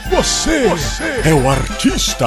Você é o artista.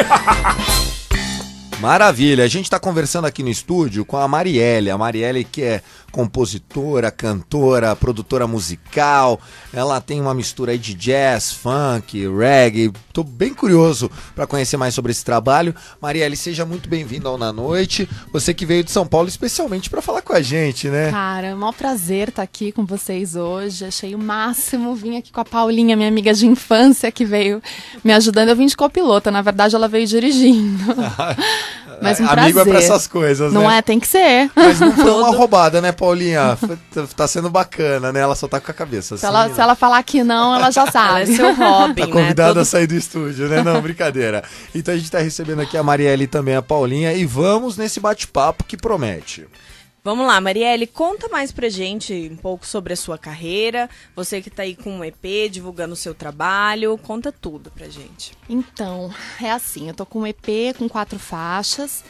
Maravilha, a gente está conversando aqui no estúdio com a Marielle que é compositora, cantora, produtora musical, ela tem uma mistura aí de jazz, funk, reggae, tô bem curioso para conhecer mais sobre esse trabalho. Marielle, seja muito bem-vinda ao Na Noite, você que veio de São Paulo especialmente para falar com a gente, né? Cara, é um maior prazer estar aqui com vocês hoje, achei o máximo, vim aqui com a Paulinha, minha amiga de infância que veio me ajudando, eu vim de copilota, na verdade ela veio dirigindo. Mas um prazer. Amigo é pra essas coisas, não né? Não é? Tem que ser. Mas não foi uma roubada, né, Paulinha? Tá sendo bacana, né? Ela só tá com a cabeça assim. Se ela falar que não, ela já sabe. Ela é seu Robin, tá convidada a sair do estúdio, né? Não, brincadeira. Então a gente tá recebendo aqui a Marielle e também a Paulinha e vamos nesse bate-papo que promete. Vamos lá, Marielle, conta mais pra gente um pouco sobre a sua carreira, você que tá aí com um EP, divulgando o seu trabalho, conta tudo pra gente. Então, é assim, eu tô com um EP com 4 faixas,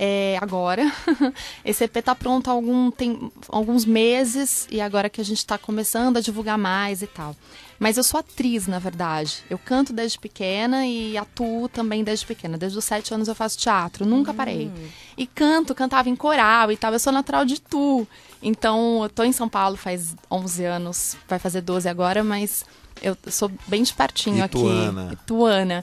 agora. Esse EP tá pronto tem alguns meses e agora que a gente tá começando a divulgar mais e tal. Mas eu sou atriz, na verdade. Eu canto desde pequena e atuo também desde pequena. Desde os 7 anos eu faço teatro, nunca parei. E cantava em coral e tal. Eu sou natural de Itu. Então, eu tô em São Paulo faz 11 anos, vai fazer 12 agora, mas eu sou bem de pertinho aqui. Ituana.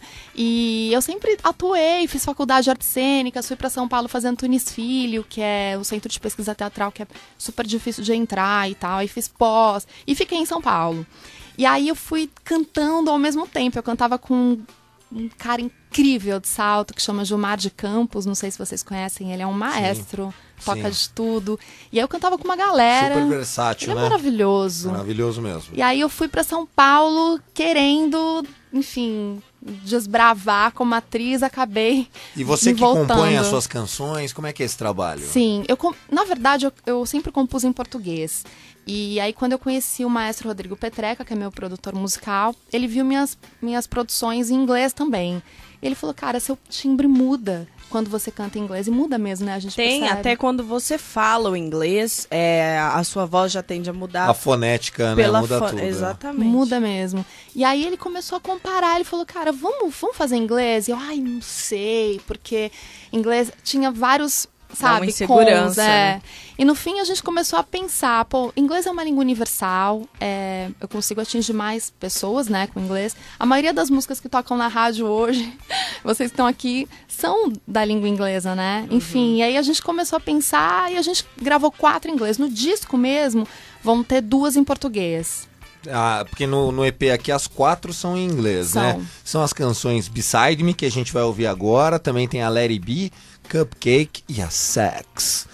E eu sempre atuei, fiz faculdade de artes cênicas, fui para São Paulo fazendo Tunis Filho, que é o centro de pesquisa teatral, que é super difícil de entrar e tal. E fiz pós, e fiquei em São Paulo. E aí eu fui cantando ao mesmo tempo. Eu cantava com um cara incrível de Salto, que chama Gilmar de Campos. Não sei se vocês conhecem, ele é um maestro, toca de tudo. E aí eu cantava com uma galera. Super versátil, ele né? É maravilhoso. Maravilhoso mesmo. E aí eu fui para São Paulo querendo, enfim, desbravar como atriz, acabei E você que voltando. compõe as suas canções, como é que é esse trabalho? Sim, na verdade eu sempre compus em português. E aí quando eu conheci o maestro Rodrigo Petreca, que é meu produtor musical, ele viu minhas produções em inglês também. Ele falou, cara, seu timbre muda quando você canta em inglês. E muda mesmo, né? A gente percebe. Até quando você fala o inglês, a sua voz já tende a mudar. A fonética, né? Muda tudo. Exatamente. Muda mesmo. E aí ele começou a comparar, ele falou, cara, vamos fazer inglês? E eu, não sei, porque inglês tinha vários, sabe, insegurança, né? E no fim a gente começou a pensar, inglês é uma língua universal, eu consigo atingir mais pessoas, né, com inglês. A maioria das músicas que tocam na rádio hoje, vocês que estão aqui, são da língua inglesa, né? Enfim, e aí a gente começou a pensar e a gente gravou 4 em inglês. No disco mesmo, vão ter 2 em português. Porque no EP aqui as 4 são em inglês, né? São as canções Beside Me, que a gente vai ouvir agora. Também tem a Let It Be, Cupcake e a Sex.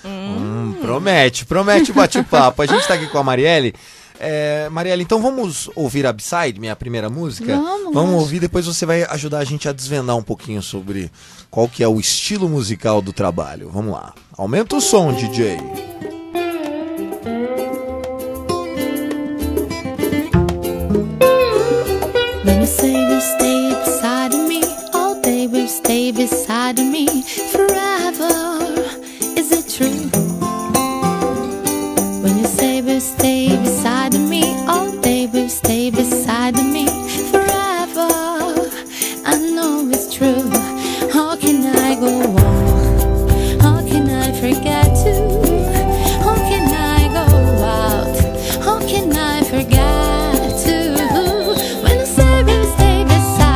Promete o bate-papo. A gente tá aqui com a Marielle. Marielle, então vamos ouvir a Beside Me, a primeira música? Vamos ouvir, depois você vai ajudar a gente a desvendar um pouquinho sobre qual que é o estilo musical do trabalho. Vamos lá. Aumenta o som, DJ. When you say you stay beside me, all day will stay beside me forever. Is it true? When you say we'll stay beside me, all day will stay beside me forever. I know it's true. How can I go on? How can I forget to? How can I go out? How can I forget to? When you say we'll stay beside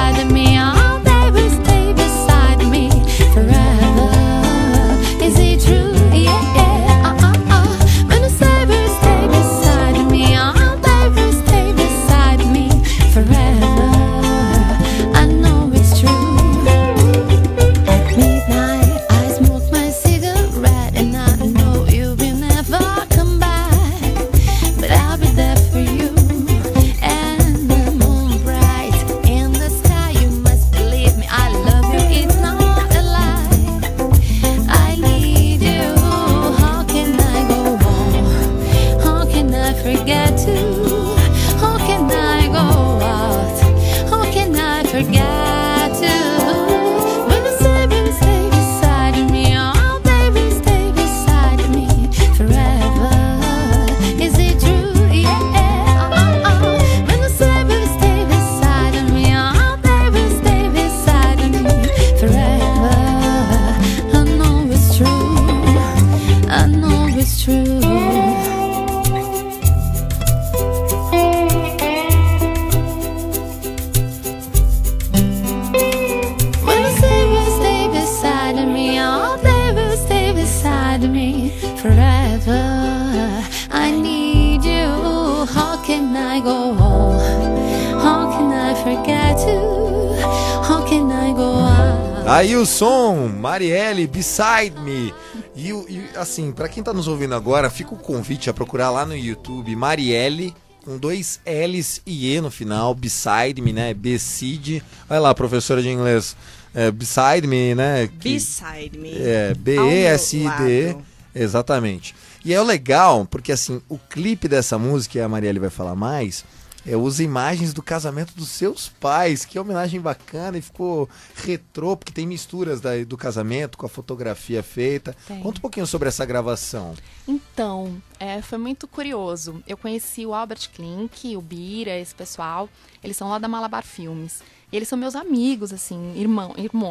too. How can I go on? Aí o som, Marielle, Beside Me. E assim, pra quem tá nos ouvindo agora, fica o convite a procurar lá no YouTube Marielle, com 2 L's e E no final, Beside Me, né? Beside. Vai lá, professora de inglês. Beside Me, né? Beside Me. B-E-S-I-D. Exatamente. E é legal, porque assim, o clipe dessa música, e a Marielle vai falar mais, usa imagens do casamento dos seus pais, que homenagem bacana, e ficou retrô, porque tem misturas do casamento com a fotografia feita. Tem. Conta um pouquinho sobre essa gravação. Então, foi muito curioso. Eu conheci o Albert Klink, o Bira, esse pessoal. Eles são lá da Malabar Filmes. E eles são meus amigos, assim, irmãos.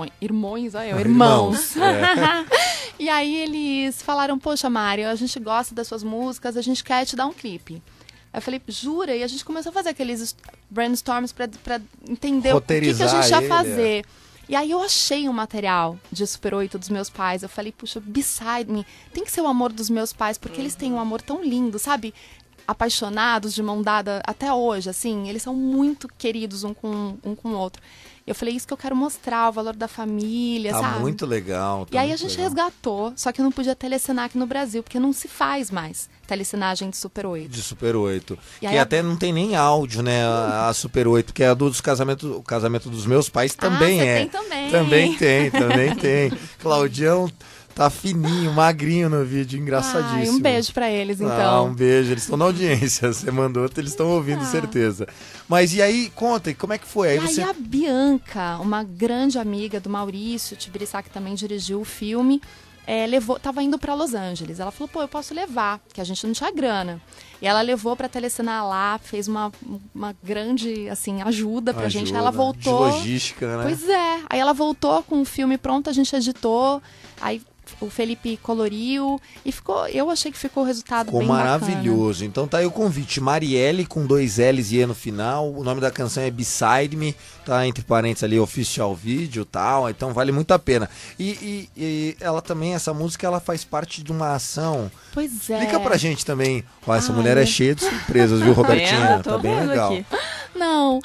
E aí eles falaram, poxa, Mário, a gente gosta das suas músicas, a gente quer te dar um clipe. Eu falei, jura? E a gente começou a fazer aqueles brainstorms pra entender o que a gente ia fazer. E aí eu achei um material de Super 8 dos meus pais. Eu falei, puxa, Beside Me, tem que ser o amor dos meus pais, porque eles têm um amor tão lindo, sabe? Apaixonados, de mão dada até hoje, assim, eles são muito queridos um com o outro. Eu falei, isso que eu quero mostrar, o valor da família, sabe? Tá muito legal. E aí a gente resgatou, só que eu não podia telecinar aqui no Brasil, porque não se faz mais telecinagem de Super 8. De Super 8. E que até não tem nem áudio, né, a Super 8, porque a dos o casamento dos meus pais também tem também. Também tem. Claudião tá fininho, magrinho no vídeo, engraçadíssimo. Um beijo pra eles, então. Um beijo, eles estão na audiência, você mandou, eles estão ouvindo, certeza. Mas e aí, conta, como é que foi? Aí a Bianca, uma grande amiga do Maurício Tibiriçá, que também dirigiu o filme, tava indo pra Los Angeles. Ela falou, eu posso levar, que a gente não tinha grana. E ela levou pra telecinar lá, fez uma grande, assim, ajuda pra gente. Aí ela voltou... De logística, né? Pois é. Aí ela voltou com o filme pronto, a gente editou, aí o Felipe coloriu e eu achei que ficou o resultado bem maravilhoso. bacana. Então tá aí o convite, Marielle com 2 L's e E no final. O nome da canção é Beside Me, tá entre parênteses ali, Official Video e tal, então vale muito a pena. E ela também, essa música, ela faz parte de uma ação. Pois é. Explica pra gente também. Essa mulher é cheia de surpresas, viu, Robertinha? Tá bem legal. Aqui. Não,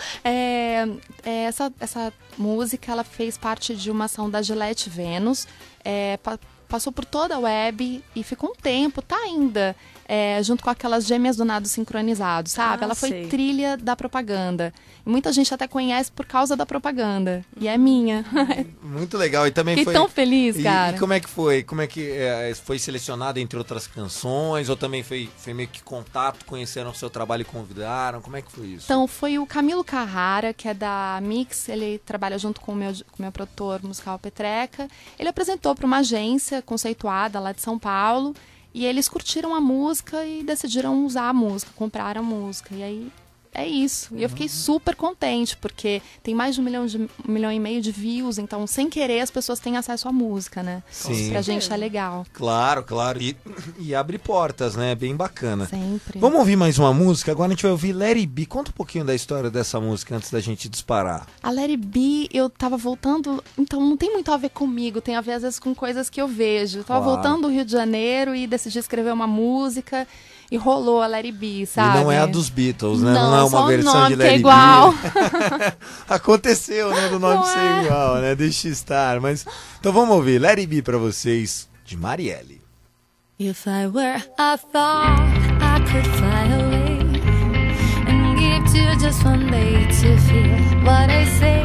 essa música, ela fez parte de uma ação da Gillette Venus, passou por toda a web e ficou um tempo, tá ainda, junto com aquelas Gêmeas do Nado sincronizados, sabe? Ela foi trilha da propaganda. E muita gente até conhece por causa da propaganda. E é minha. Muito legal. E também Fiquei tão feliz, cara. E como é que foi? Como é que foi selecionada entre outras canções? Ou também foi meio que contato, conheceram o seu trabalho e convidaram? Como é que foi isso? Então, foi o Camilo Carrara, que é da Mix. Ele trabalha junto com o meu produtor musical Petreca. Ele apresentou para uma agência conceituada lá de São Paulo. E eles curtiram a música e decidiram usar a música, compraram a música. E aí é isso. E eu fiquei super contente, porque tem mais de 1,5 milhão de views, então sem querer as pessoas têm acesso à música, né? Sim. Pra gente é legal. Claro. E abre portas, né? Bem bacana. Sempre. Vamos ouvir mais uma música? Agora a gente vai ouvir Let It Be. Conta um pouquinho da história dessa música antes da gente disparar. A Let It Be, eu tava voltando, então não tem muito a ver comigo, tem a ver às vezes com coisas que eu vejo. Eu tava voltando do Rio de Janeiro e decidi escrever uma música e rolou a Let It Be, sabe? E não é a dos Beatles, né? Não é uma versão de Let It Be. Igual. Aconteceu, né? Do nome ser igual, né? Deixa estar. Mas então vamos ouvir Let It Be pra vocês, de Marielle. If I were a thought, I could fly away and give to just one day to feel what I say.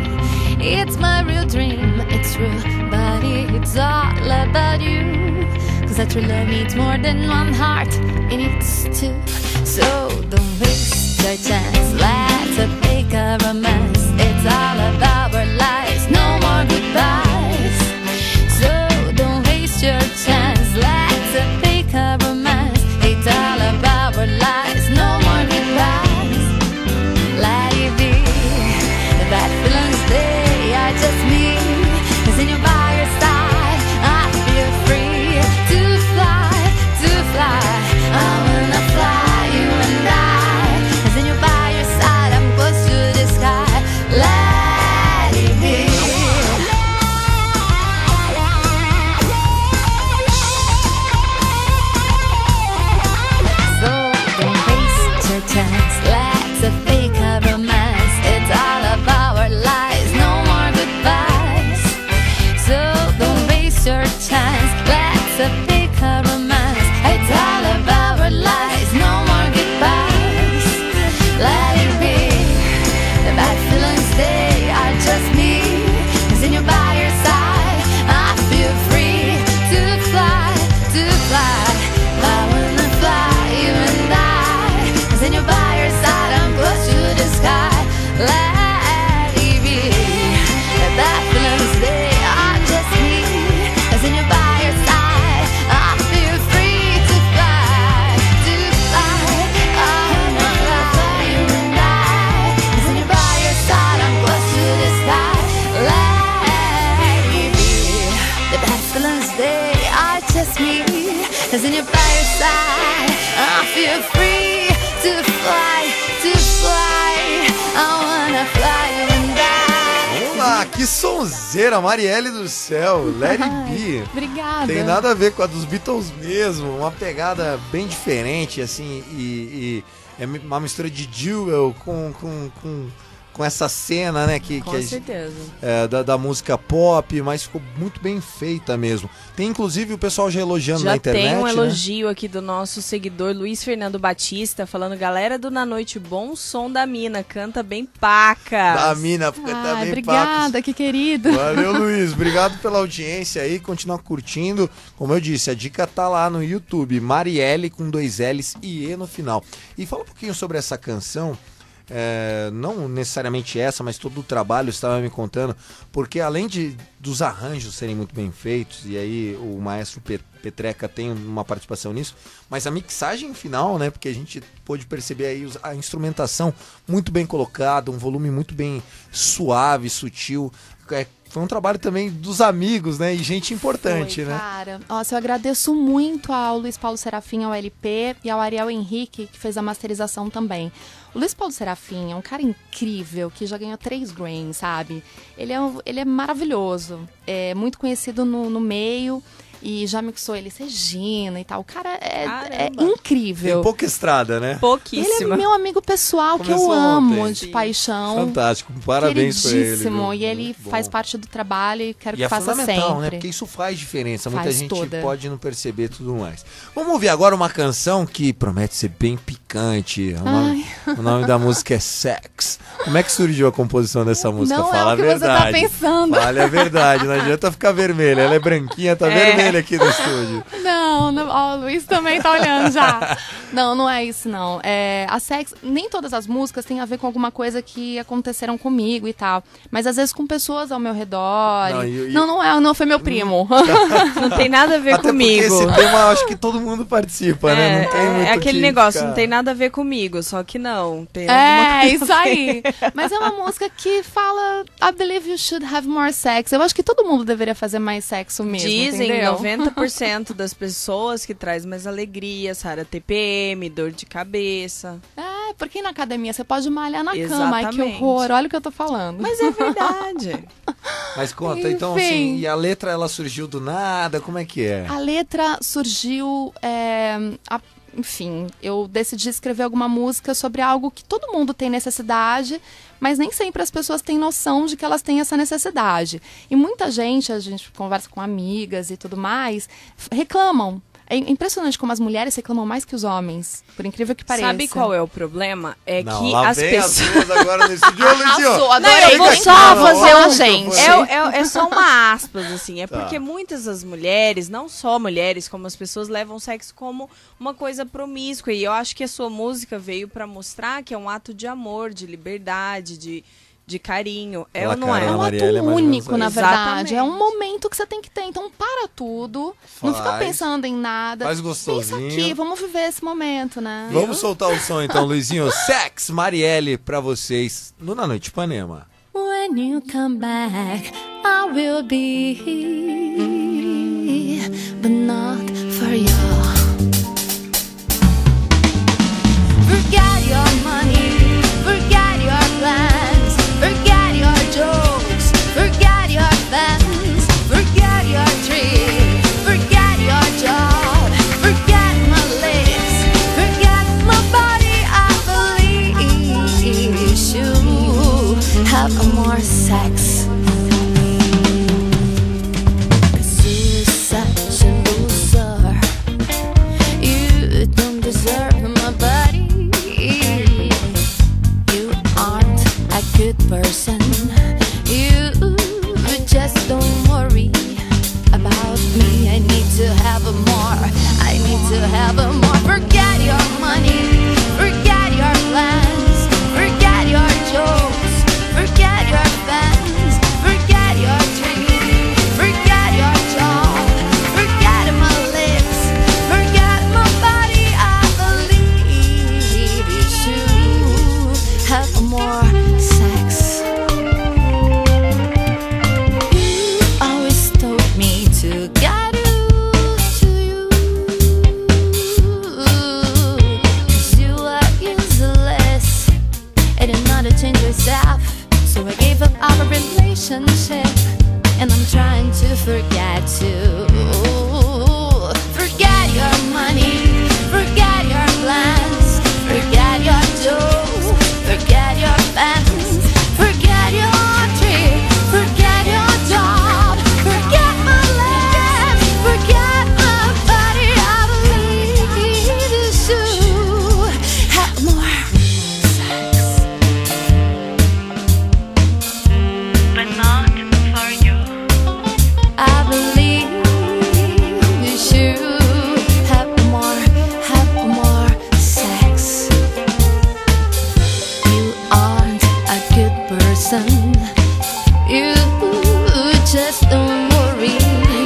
It's my real dream, it's true, but it's all about you. Cause that true love needs more than one heart, it needs two. So don't waste your chance, let's make a romance. It's all about our lives, no more goodbyes. So don't waste your chance, let's make a romance. It's all about our lives, no more goodbyes. Let it be, that feeling's there, I just need, cause in your by your side, I feel free to fly, I wanna fly, you and I. Cause in your by your side, I'm close to the sky. 'cause in your fireside I feel free to fly, to fly. I wanna fly and die. Vamos lá, que sonzeira, Marielle do céu, Let It Be. Obrigada. Tem nada a ver com a dos Beatles mesmo, uma pegada bem diferente, assim, e é uma mistura de Jewel com essa cena, né, Com certeza. da música pop, mas ficou muito bem feita mesmo. Tem inclusive o pessoal já elogiando Já na internet, tem um né? elogio aqui do nosso seguidor Luiz Fernando Batista, falando: galera do Na Noite, bom som da mina, canta bem pacas. Da mina, canta bem Obrigada, pacas. que querido. Valeu, Luiz. Obrigado pela audiência aí. Continua curtindo. Como eu disse, a dica tá lá no YouTube. Marielle com 2 L's e E no final. E fala um pouquinho sobre essa canção. Não necessariamente essa, mas todo o trabalho você estava me contando, porque além dos arranjos serem muito bem feitos, e aí o maestro Petreca tem uma participação nisso, mas a mixagem final, né, porque a gente pôde perceber aí a instrumentação muito bem colocada, um volume muito bem suave, sutil. Foi um trabalho também dos amigos, né, e gente importante, né? Cara, nossa, eu agradeço muito ao Luiz Paulo Serafim, ao LP, e ao Ariel Henrique, que fez a masterização também. O Luiz Paulo Serafim é um cara incrível, que já ganhou 3 Grammys, sabe? Ele é maravilhoso, é muito conhecido no meio, e já mixou ele Regina e tal. O cara é incrível. Tem pouca estrada, né? Pouquíssima. Ele é meu amigo pessoal, Começou que eu amo ontem. de paixão. Fantástico, parabéns pra ele. Queridíssimo, viu? e ele Muito bom. faz parte do trabalho e quero E que é faça fundamental, sempre. né? Porque isso faz diferença. Muita Faz gente toda. pode não perceber e tudo mais. Vamos ouvir agora uma canção que promete ser bem picante. O nome da música é Sex. Como é que surgiu a composição dessa música? Não Fala é o que a verdade. você tá pensando. Fale a verdade, não adianta ficar vermelha. Ela é branquinha, tá vermelha aqui no estúdio. Não, ó, o Luiz também tá olhando já. Não é isso, não. A Sex, nem todas as músicas têm a ver com alguma coisa que aconteceram comigo e tal. Mas às vezes com pessoas ao meu redor. Não foi meu primo. Não tem nada a ver Até comigo. porque esse tema eu acho que todo mundo participa, né? Não tem muito aquele que negócio, ficar- não tem nada a ver comigo, só que não. Tem alguma coisa Isso aí. Mas é uma música que fala I believe you should have more sex. Eu acho que todo mundo deveria fazer mais sexo mesmo, Dizem entendeu? 90% das pessoas que traz mais alegria, sara TPM, dor de cabeça. Porque na academia você pode malhar na cama. Ai, que Exatamente. horror. Olha o que eu tô falando. Mas é verdade. Mas conta, então Enfim. assim, e a letra ela surgiu do nada? Como é que é? A letra surgiu... enfim, eu decidi escrever alguma música sobre algo que todo mundo tem necessidade, mas nem sempre as pessoas têm noção de que elas têm essa necessidade. E muita gente, a gente conversa com amigas e tudo mais, reclamam. É impressionante como as mulheres reclamam mais que os homens, por incrível que pareça. Sabe qual é o problema? É Não, que lá as vem pessoas... as duas agora no estúdio. Ô, Luizinho, adorei. Não, eu vou Chega só aqui, fazer ó, um... gente. É só uma aspas, assim. É Tá. porque muitas das mulheres, não só mulheres, como as pessoas levam o sexo como uma coisa promíscua. E eu acho que a sua música veio pra mostrar que é um ato de amor, de liberdade, de carinho. Aquela Ou não é? cara É um da Marielle é ato mais ou menos único, na isso. verdade. É um Exatamente. momento que você tem que ter. Então, para tudo. Não fica Faz. pensando em nada. Faz Pensa gostosinho. aqui, vamos viver esse momento, né? Vamos soltar o som então, Luizinho. Sex, Marielle, pra vocês no Na Noite Ipanema. When you come back, I will be here, but not for you. Forget your money, forget your plans, forget your jokes, forget your fans, forget your tree, forget your job, forget my lips, forget my body. I believe you should have more sex. 'Cause you're such a loser. You don't deserve my body. You aren't a good person. You just don't worry about me. I need to have more. I need to have more. Forget your money. Forget your plans. Forget your jokes. Forget your fans. Forget your tree. Forget your job. Forget my lips. Forget my body. I believe you should have more sex. laugh, so I gave up our relationship. And I'm trying to forget you. Forget your money, forget your plans, forget your dough, forget your fans, forget your tree, forget your job, forget my life, forget my body. I believe you should have more sex, but not for you. I believe you should have more sex. You aren't a good person. You just don't worry.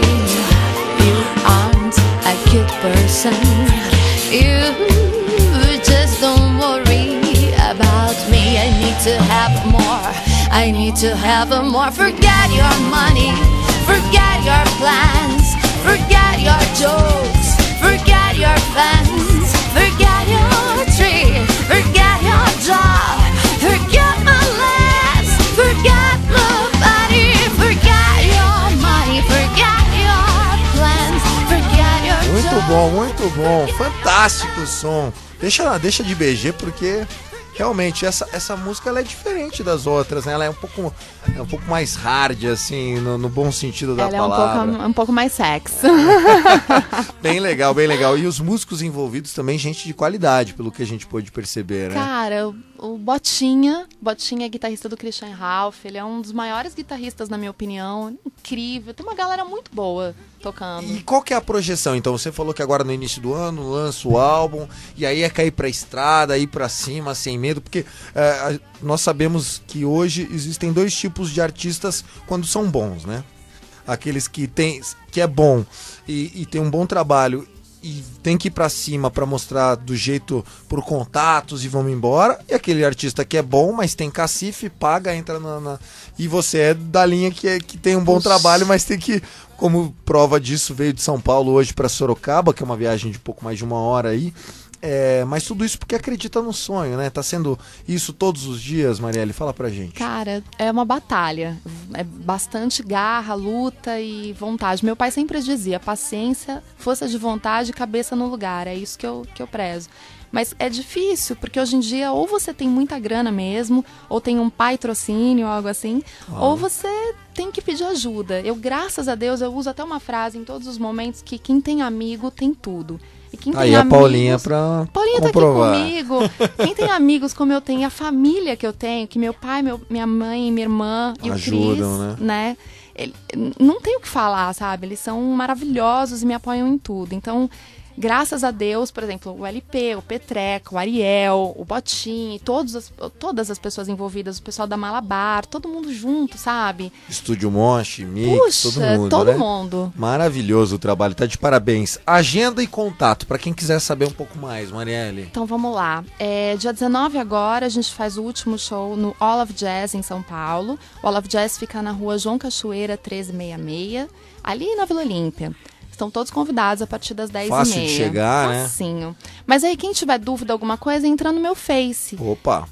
You aren't a good person. You just don't worry about me. I need to have more. I need to have more. Forget your money. Forget your plans, forget your jokes, forget your fans, forget your tree, forget your job, forget my legs, forget my body, forget your money, forget your plans, forget your job. Muito bom, fantástico o som. Deixa de BG porque realmente essa música ela é diferente das outras, né? Ela é um pouco mais hard, assim, no bom sentido da palavra. Ela é um pouco mais sex. Bem legal, bem legal. E os músicos envolvidos também, gente de qualidade, pelo que a gente pôde perceber, né? Cara, o Botinha é guitarrista do Christian Ralph, ele é um dos maiores guitarristas, na minha opinião. Incrível, tem uma galera muito boa tocando. E qual que é a projeção? Então, você falou que agora no início do ano lança o álbum, e aí é cair pra estrada, ir pra cima, sem medo, porque nós sabemos que hoje existem dois tipos de artistas quando são bons, né? Aqueles que é bom e tem um bom trabalho e tem que ir pra cima pra mostrar do jeito por contatos e vamos embora, e aquele artista que é bom, mas tem cacife, paga, entra e você é da linha que tem um bom trabalho, mas tem que, como prova disso, veio de São Paulo hoje pra Sorocaba, que é uma viagem de pouco mais de 1 hora aí. Mas tudo isso porque acredita no sonho, né? Tá sendo isso todos os dias, Marielle? Fala pra gente. Cara, é uma batalha. É bastante garra, luta e vontade. Meu pai sempre dizia, paciência, força de vontade e cabeça no lugar. É isso que eu prezo. Mas é difícil, porque hoje em dia ou você tem muita grana mesmo, ou tem um patrocínio, algo assim, ou você tem que pedir ajuda. Eu, graças a Deus, eu uso até uma frase em todos os momentos que quem tem amigo tem tudo. E quem tem a Paulinha pra Paulinha comprovar. tá aqui comigo. Quem tem amigos como eu tenho, a família que eu tenho, que meu pai, minha mãe, minha irmã e ajudam, o Cris, né? Não tem o que falar, sabe? Eles são maravilhosos e me apoiam em tudo. Então, graças a Deus, por exemplo, o LP, o Petreca, o Ariel, o Botinho, todas as pessoas envolvidas, o pessoal da Malabar, todo mundo junto, sabe? Estúdio Moche, Mix, todo mundo. Maravilhoso o trabalho, tá de parabéns. Agenda e contato, pra quem quiser saber um pouco mais, Marielle. Então vamos lá. Dia 19 agora, a gente faz o último show no All of Jazz em São Paulo. O All of Jazz fica na rua João Cachoeira 1366, ali na Vila Olímpia. Estão todos convidados a partir das 10h30. Fácil de chegar, facinho, né? Mas aí, quem tiver dúvida, alguma coisa, entra no meu Face. Opa!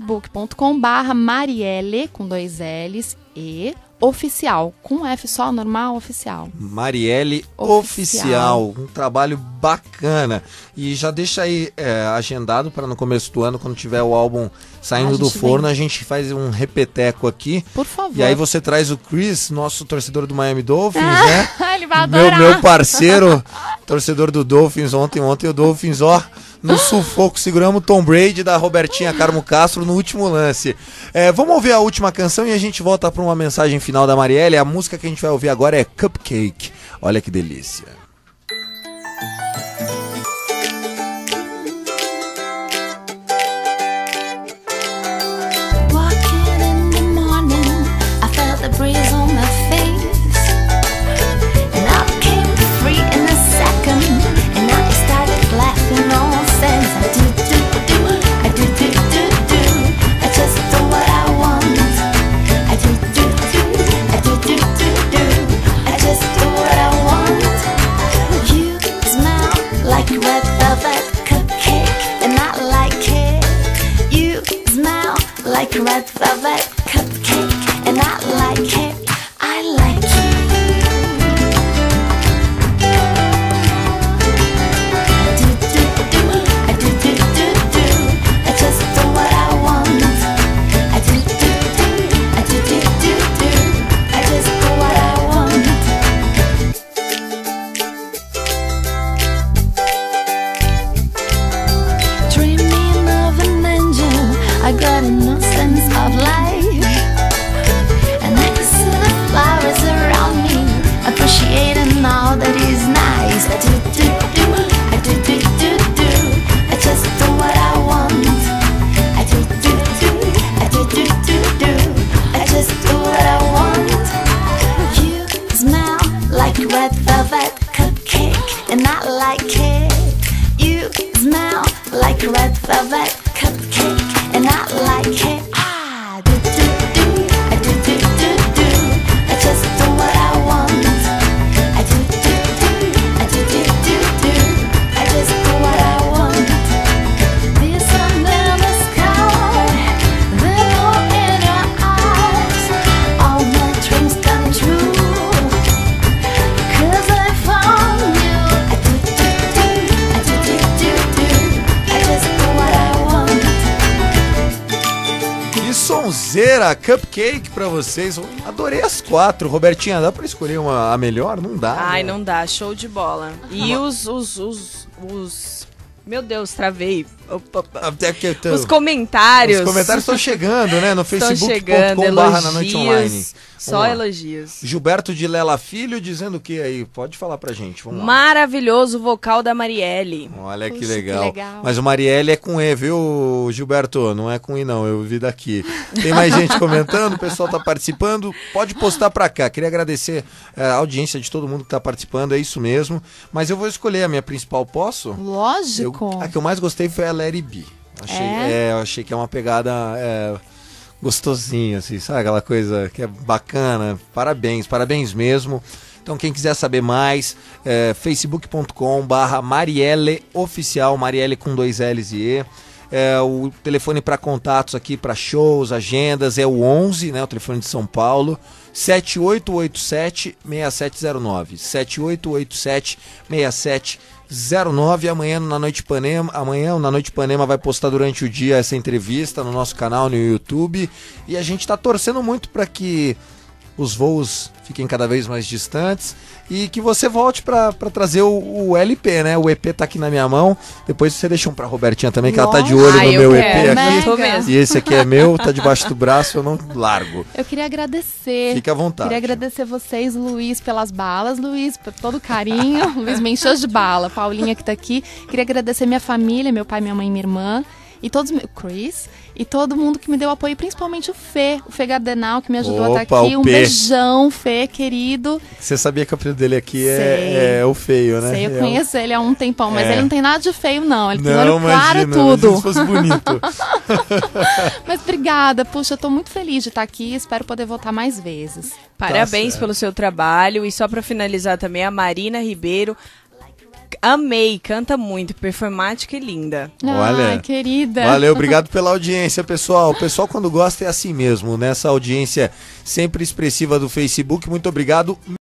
facebook.com/Marielle, com 2 L's, e oficial, com um F só, normal, oficial. Marielle Oficial. Um trabalho bacana. E já deixa aí agendado para no começo do ano, quando tiver o álbum saindo do forno, a gente faz um repeteco aqui. Por favor. E aí você traz o Chris, nosso torcedor do Miami Dolphins, né? Ele vai adorar. Meu parceiro, torcedor do Dolphins, ontem o Dolphins, no sufoco, seguramos o Tom Brady da Robertinha Carmo Castro no último lance. Vamos ouvir a última canção e a gente volta para uma mensagem final da Marielle. A música que a gente vai ouvir agora é Cupcake. Olha que delícia. Walking in the morning, I felt the breeze on my face, and I became free in a second, and I started laughing all sense. I do, I just do what I want. I do, I do, I just do what I want. brasileira, Cupcake pra vocês. Adorei as 4. Robertinha, dá pra escolher a melhor? Não dá. Ai, né? não dá, show de bola. E os meu Deus, travei. Até que Os comentários. Os comentários estão chegando, né? No Estão chegando, facebook.com/nanoiteonline. Só elogios. Gilberto de Lela Filho dizendo o que aí? Pode falar pra gente, vamos lá. Maravilhoso vocal da Marielle. Olha que Puxa, legal. que legal. Mas o Marielle é com E, viu, Gilberto? Não é com I, não. Eu vi daqui. Tem mais gente comentando, o pessoal tá participando. Pode postar pra cá. Queria agradecer a audiência de todo mundo que tá participando, é isso mesmo. Mas eu vou escolher a minha principal, posso? Lógico. A que eu mais gostei foi a Let It Be. Eu achei que é uma pegada gostosinha, assim, sabe? Aquela coisa que é bacana. Parabéns mesmo. Então, quem quiser saber mais, facebook.com/Marielle Oficial, Marielle com 2 L's e E. O telefone para contatos aqui, para shows, agendas, é o 11, né? O telefone de São Paulo, 7887-6709. 7887-6709. Amanhã o Na Noite Ipanema vai postar durante o dia essa entrevista no nosso canal no YouTube. E a gente está torcendo muito para que os voos fiquem cada vez mais distantes e que você volte para trazer o LP, né? O EP tá aqui na minha mão. Depois você deixa um pra Robertinha também, que ela tá de olho no meu EP aqui. Tô mesmo. E esse aqui é meu, tá debaixo do braço, eu não largo. Eu queria agradecer. Fica à vontade. Queria agradecer vocês, Luiz, pelas balas. Luiz, por todo o carinho. Luiz me encheu de bala. Paulinha que tá aqui. Queria agradecer minha família, meu pai, minha mãe e minha irmã. E todos, Chris, e todo mundo que me deu apoio, principalmente o Fê Gardenal, que me ajudou a estar aqui. Um beijão, Fê, querido. Você sabia que o apelido dele aqui é o feio, né? Sei, eu conheço ele há um tempão, mas ele não tem nada de feio, não. Ele tem olho claro e imagina, tudo. Se fosse bonito. Mas obrigada, puxa, eu tô muito feliz de estar aqui, espero poder voltar mais vezes. Parabéns pelo seu trabalho. E só pra finalizar também, a Marina Ribeiro. Amei, canta muito, performática e linda. Olha, ai, querida. Valeu, obrigado pela audiência, pessoal. O pessoal, quando gosta, é assim mesmo, nessa audiência sempre expressiva do Facebook. Muito obrigado.